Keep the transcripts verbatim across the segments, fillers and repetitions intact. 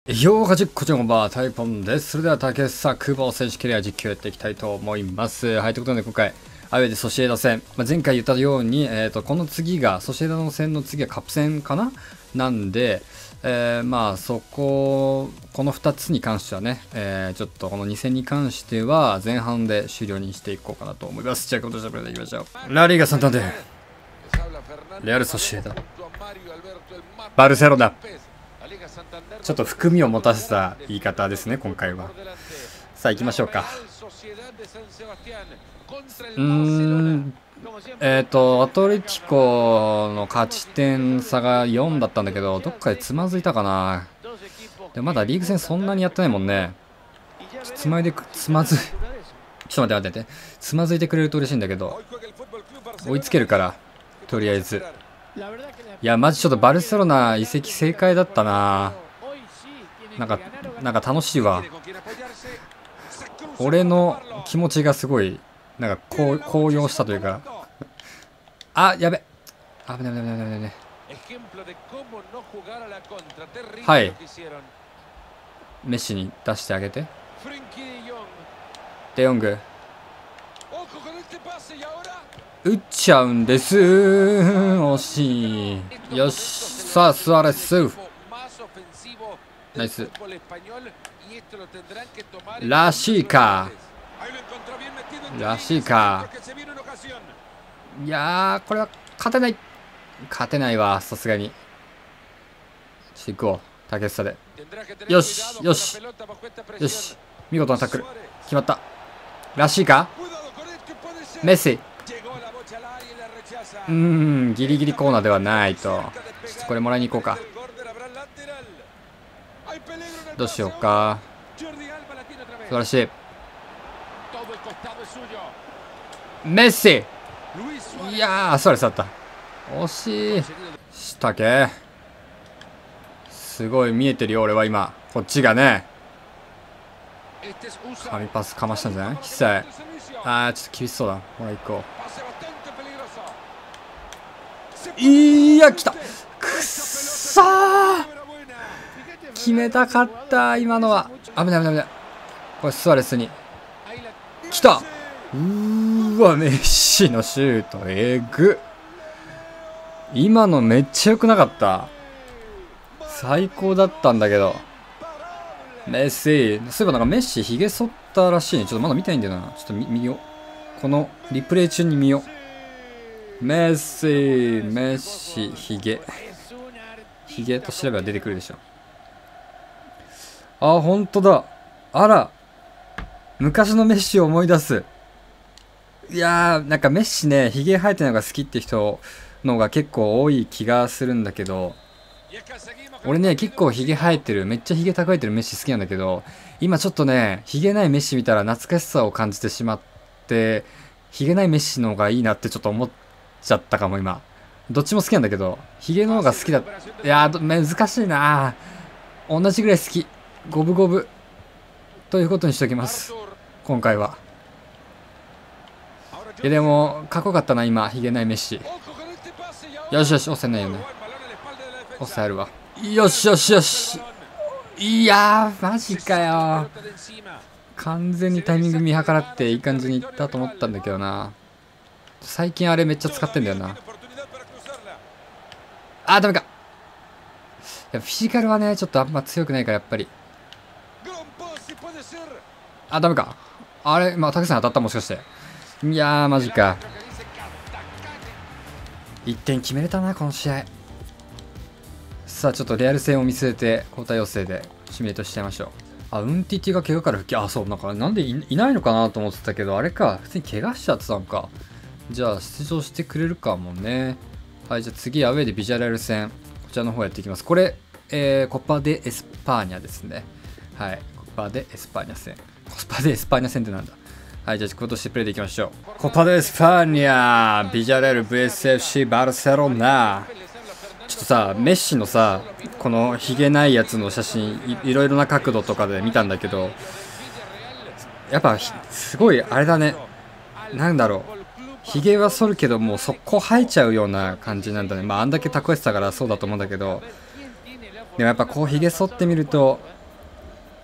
ようかじこちらこんばんは、タイポンです。それでは竹下久保選手キャリア実況やっていきたいと思います。はい、ということで今回、アウェーでソシエダ戦、まあ、前回言ったように、えーと、この次が、ソシエダの戦の次はカップ戦かななんで、えー、まあそこ、このふたつに関してはね、えー、ちょっとこのに戦に関しては前半で終了にしていこうかなと思います。じゃあ今年はプレーでいきましょう。ラリーガサンタンデー、レアルソシエダ、バルセロナ。ちょっと含みを持たせた言い方ですね、今回は。さあ行きましょうか。うーん、えっと、アトレティコの勝ち点差がよんだったんだけど、どっかでつまずいたかな。でまだリーグ戦そんなにやってないもんね。つまいでく、つまずい、ちょっと待って待って、つまずいてくれると嬉しいんだけど、追いつけるから、とりあえず。いや、マジちょっとバルセロナ移籍正解だったな。なんか、なんか楽しいわ。俺の気持ちがすごい、なんか高、高揚したというか。あ、やべ。危ない危ない危ない危ない危ない。はい。メッシに出してあげて。デヨング。打っちゃうんです。惜しい。よし。さあ、スアレス。ナイス。らしいか。らしいか。いやー、これは勝てない。勝てないわ、さすがに。ちょっと行こう、竹下で。よし、よし。よし。見事なタックル。決まった。らしいか。メッシ。うーん、ギリギリコーナーではないと。ちょっとこれもらいに行こうか。どうしようか。素晴らしい。メッシ。いやー、それ去った。惜しい。したけ。すごい見えてるよ、俺は今。こっちがね。神パスかましたんじゃない？久々。あー、ちょっと厳しそうだ。ほら、行こう。いや、来た。くっそー。決めたかった、今のは。危ない危ない危ない。これ、スアレスに。来た。うーわ、メッシのシュート、えぐ。今のめっちゃ良くなかった。最高だったんだけど。メッシ。そういえばなんかメッシヒゲ剃ったらしいね。ちょっとまだ見たいんだよな。ちょっと 見, 見よう。このリプレイ中に見よう。メッシ、メッシ、ヒゲ。ヒゲと調べば出てくるでしょ。あ、ほんとだ。あら。昔のメッシを思い出す。いやー、なんかメッシね、ヒゲ生えてるのが好きって人のが結構多い気がするんだけど、俺ね、結構ヒゲ生えてる、めっちゃヒゲ高いてるメッシ好きなんだけど、今ちょっとね、ヒゲないメッシ見たら懐かしさを感じてしまって、ヒゲないメッシの方がいいなってちょっと思っちゃったかも今。どっちも好きなんだけど、ヒゲの方が好きだ。いやー、難しいな。同じぐらい好き。五分五分。ということにしておきます。今回は。いやでも、かっこよかったな、今、ヒゲないメッシ。よしよし、押せないよね。押せあるわ。よしよしよし。いやー、マジかよ。完全にタイミング見計らっていい感じにいったと思ったんだけどな。最近あれめっちゃ使ってんだよな。あー、ダメか。いや、フィジカルはね、ちょっとあんま強くないから、やっぱり。あ、ダメか。あれ、まあ、竹さん当たったもしかして。いやー、マジか。いってん決めれたな、この試合。さあ、ちょっとレアル戦を見据えて、交代要請でシミュレートしちゃいましょう。あ、ウンティティが怪我から復帰。あ、そう、なんか、なんで い, いないのかなと思ってたけど、あれか、普通に怪我しちゃってたのか。じゃあ、出場してくれるかもね。はい、じゃあ次、アウェーでビジュアル戦。こちらの方やっていきます。これ、えー、コパデ・エスパーニャですね。はい、コパデ・エスパーニャ戦。コパデ・エスパーニャ戦ってなんだ。はい、じゃあ今年プレイでいきましょう。コパデ・エスパーニャ、ビジャレル ブイエスエフシー バルセロナ。ちょっとさ、メッシのさ、このヒゲないやつの写真 い, いろいろな角度とかで見たんだけど、やっぱすごいあれだね。なんだろう。ヒゲは剃るけどもう速攻生えちゃうような感じなんだね。まああんだけ蓄えてたからそうだと思うんだけど、でもやっぱこうヒゲ剃ってみると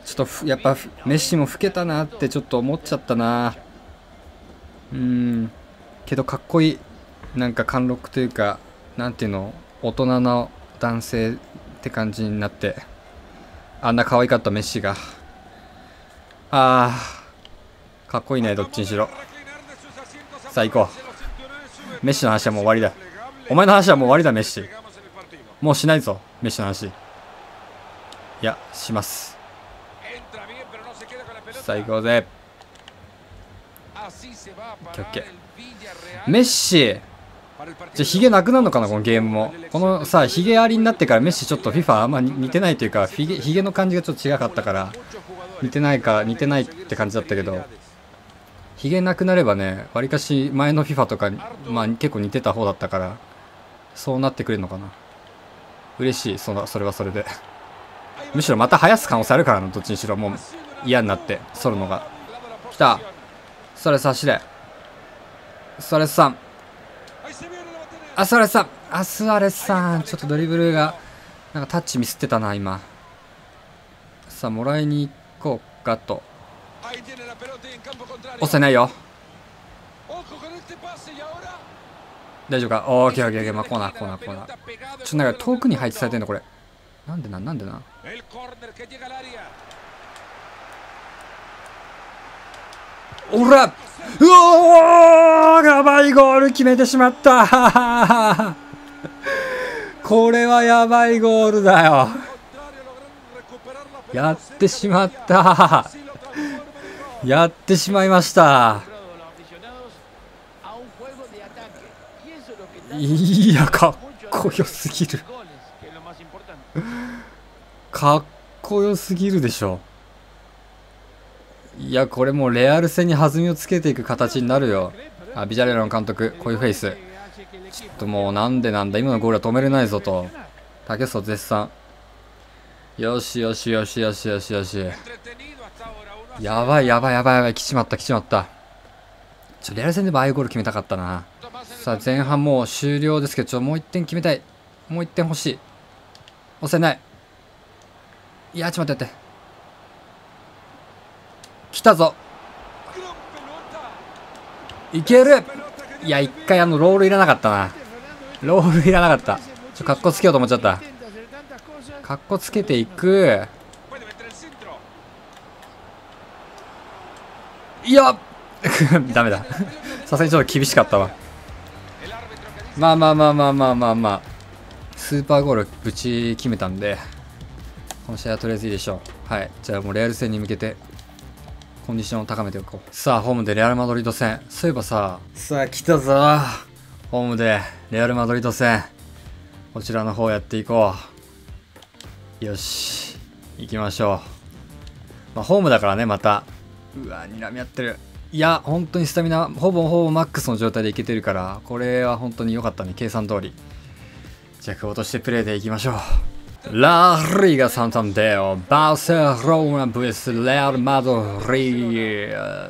ちょっとやっぱメッシも老けたなってちょっと思っちゃったな。うーんけどかっこいい。なんか貫禄というか、なんていうの、大人の男性って感じになって、あんな可愛かったメッシが、あーかっこいいね、どっちにしろ。さあ行こう。メッシの話はもう終わりだ。お前の話はもう終わりだメッシ。もうしないぞメッシの話。いやします。さあ行こうぜ。オッケー。メッシじゃヒゲなくなるのかなこのゲームも。このさヒゲありになってからメッシちょっと フィファ あんま似てないというか、ヒゲヒゲの感じがちょっと違かったから似てないか似てないって感じだったけど、ヒゲなくなればね、わりかし前の フィファ とかに、まあ、結構似てた方だったから、そうなってくれるのかな。嬉しい。そのそれはそれでむしろまた生やす可能性あるからな。どっちにしろもう嫌になって反るのが。来た。それ走れ。それさん。あ、スアレスさん。あ、スアレスさん。ちょっとドリブルが、なんかタッチミスってたな、今。さあ、もらいに行こうかと。押せないよ。大丈夫か。オーケーオーケーオーケー。まあ、コーナー、コーナー、コーナー。ちょっとなんか遠くに配置されてんの、これ。なんでな、なんでな。おらうおーやばいゴール決めてしまったこれはやばいゴールだよ。やってしまったやってしまいました。いやかっこよすぎるかっこよすぎるでしょ。いやこれもうレアル戦に弾みをつけていく形になるよ。あ、ビジャレアルの監督こういうフェイス。ちょっともうなんでなんだ、今のゴールは止めれないぞと竹内絶賛。よしよしよしよしよしよし。やばいやばいやばいやばい、来ちまった来ちまった。ちょレアル戦でもああいうゴール決めたかったな。さあ前半もう終了ですけど、ちょもういってん決めたい。もういってん欲しい。押せない。いやちょっと待って待って、来たぞ。いける。いや一回あのロールいらなかったな。ロールいらなかった。ちょかっこつけようと思っちゃった。かっこつけていく。いやダメださすがにちょっと厳しかったわ。まあまあまあまあまあまあまあスーパーゴールぶち決めたんで、この試合はとりあえずいいでしょう。はい、じゃあもうレアル戦に向けてコンディションを高めておこう。さあホームでレアルマドリード戦。そういえばさ、さあ来たぞホームでレアルマドリード戦。こちらの方やっていこう。よし行きましょう。まあホームだからねまた。うわ睨み合ってる。いや本当にスタミナほぼほぼマックスの状態でいけてるから、これは本当に良かったね、計算通り。じゃあ久保としてプレーでいきましょう。ラリーガサンタンデオバルセロナ ブイエス レアルマドリー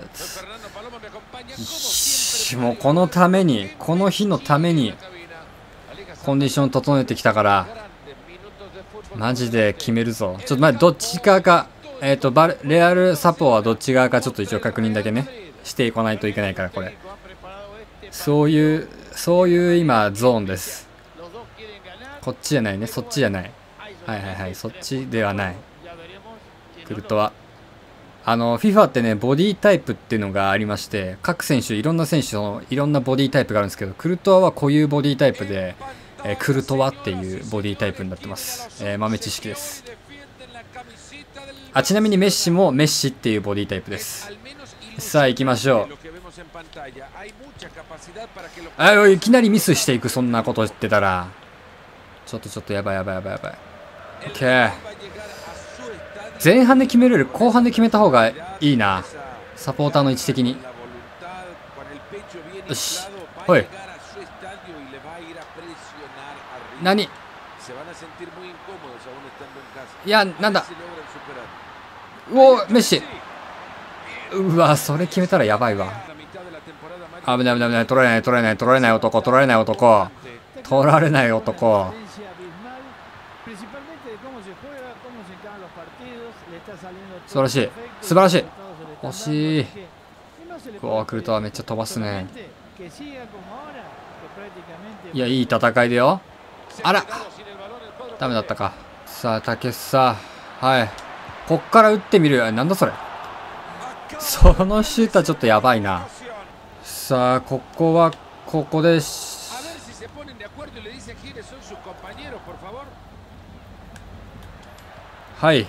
ド。もうこのためにこの日のためにコンディション整えてきたから、マジで決めるぞ。ちょっと待って、どっち側かえっとバルレアルサポはどっち側かちょっと一応確認だけねしていかないといけないから、これそういうそういう今ゾーンです。こっちじゃないね、そっちじゃない。はいはいはい、そっちではない。クルトワ、あの フィファ ってねボディタイプっていうのがありまして、各選手いろんな選手のいろんなボディタイプがあるんですけど、クルトワはこういうボディタイプで、えー、クルトワっていうボディタイプになってます。えー、豆知識です。あ、ちなみにメッシもメッシっていうボディタイプです。さあ行きましょう。あ、いきなりミスしていく。そんなこと言ってたらちょっとちょっとやばいやばいやばいやばい。 OK、 前半で決めれる後半で決めた方がいいな、サポーターの位置的に。よしほい。何いやなんだ。うおメッシ。うわそれ決めたらやばいわ。危ない危ない危ない。取られない取られない取られない男取られない男取られない男。 素晴らしい素晴らしい。惜しい。うわクルトワめっちゃ飛ばすね。いやいい戦いだよ。あらダメだったか。さあ竹さはいこっから打ってみる。なんだそれ。そのシュートはちょっとやばいな。さあここはここではい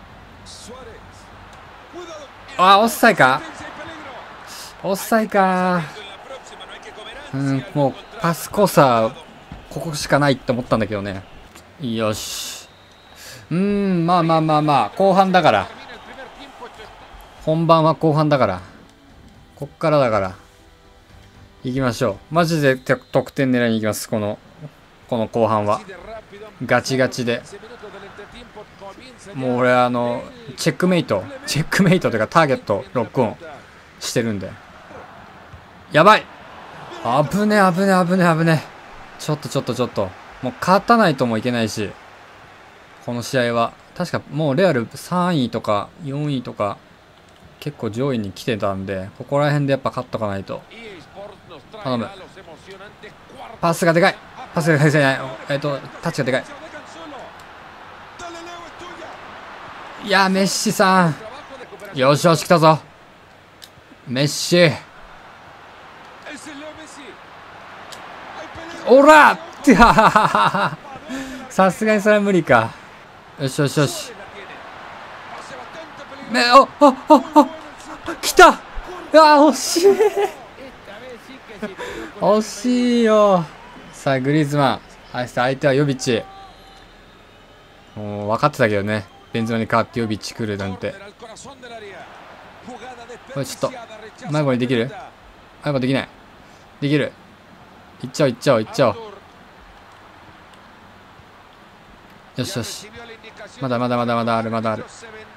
あオフサイかオフサイか。うんもうパスコースはここしかないって思ったんだけどね。よしうーんまあまあまあまあ後半だから本番は後半だからこっからだから行きましょう。マジで得点狙いに行きます。このこの後半はガチガチでもう俺あのチェックメイトチェックメイトというかターゲットロックオンしてるんでやばい危ね危ね危ね危ね。ちょっとちょっとちょっともう勝たないともいけないしこの試合は確かもうレアルさんいとかよんいとか結構上位に来てたんでここら辺でやっぱ勝っとかないと。頼むパスがでかいパスがでかいじゃないえっとタッチがでかい。いやメッシさんよしよし来たぞメッシおらってさすがにそれは無理か。よしよしよしめおあああ来た。あ惜しい惜しいよ。さあグリーズマン相手はヨビッチもう分かってたけどねベンゼマに代わってヨビッチ来るなんて。これちょっと前後にできる前後できないできるいっちゃおういっちゃおういっちゃおう。よしよしまだまだまだまだあるまだある。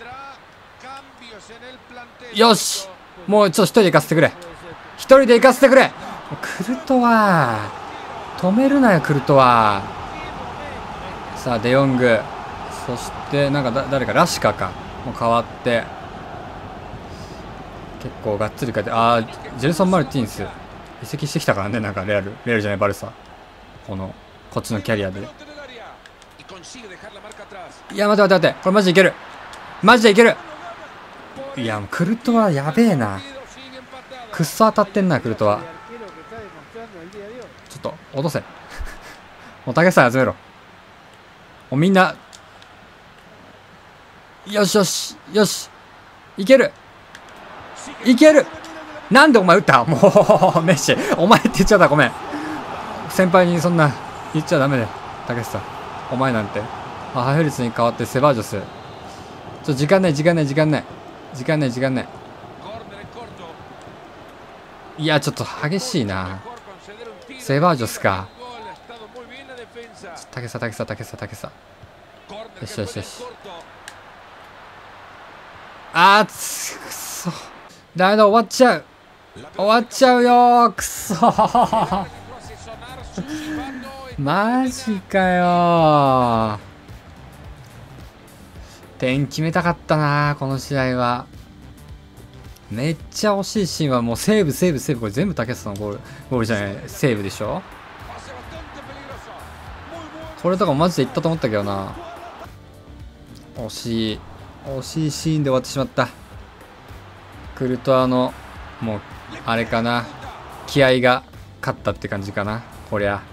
よしもうちょっと一人で行かせてくれ一人で行かせてくれ。クルトワ止めるなよクルトワ。さあデヨングそしてなんかだ誰かラシカかもう変わって結構がっつりかってああジェルソン・マルティンス移籍してきたからねなんかレアルレアルじゃないバルサこのこっちのキャリアで。いや待って待って待ってこれマジでいけるマジでいける。いやもうクルトワやべえなくっそ当たってんなクルトワ。ちょっと落とせもう竹さん集めろもうみんなよしよしよしいけるいける。なんでお前打ったもうメッシお前って言っちゃったごめん先輩にそんな言っちゃダメだよ竹さんお前なんて。あハフェルツに代わってセバージョスちょっと時間ない時間ない時間ない時間ない時間ない。いやちょっと激しいなセバージョスか。竹さ竹さ竹さ竹さよしよしよしあーくそダメだ終わっちゃう終わっちゃうよーくそーマジかよー。点決めたかったなこの試合は。めっちゃ惜しいシーンはもうセーブセーブセーブこれ全部竹下のゴールゴールじゃないセーブでしょ。これとかマジでいったと思ったけどな。惜しい惜しいシーンで終わってしまった。クルトワのもうあれかな気合が勝ったって感じかなこりゃ。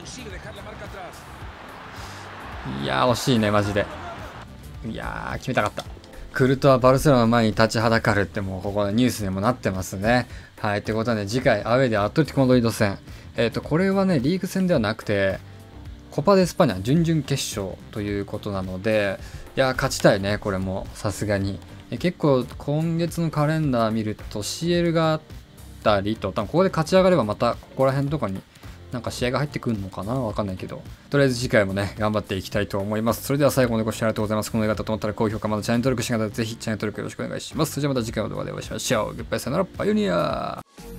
いやー惜しいねマジで。いやー決めたかった。クルトワバルセロナの前に立ちはだかるってもうここでニュースにもなってますね。はい。ってことはね次回アウェーでアトレティコ・マドリード戦えっとこれはねリーグ戦ではなくてコパ・デ・スパニャ準々決勝ということなのでいや勝ちたいねこれもさすがに。結構今月のカレンダー見ると シーエル があったりと多分ここで勝ち上がればまたここら辺とかになんか試合が入ってくるのかなわかんないけどとりあえず次回もね頑張っていきたいと思います。それでは最後までご視聴ありがとうございます。この映画だと思ったら高評価まだチャンネル登録しながらぜひチャンネル登録よろしくお願いします。それではまた次回の動画でお会いしましょう。グッバイさよならバイオニアー。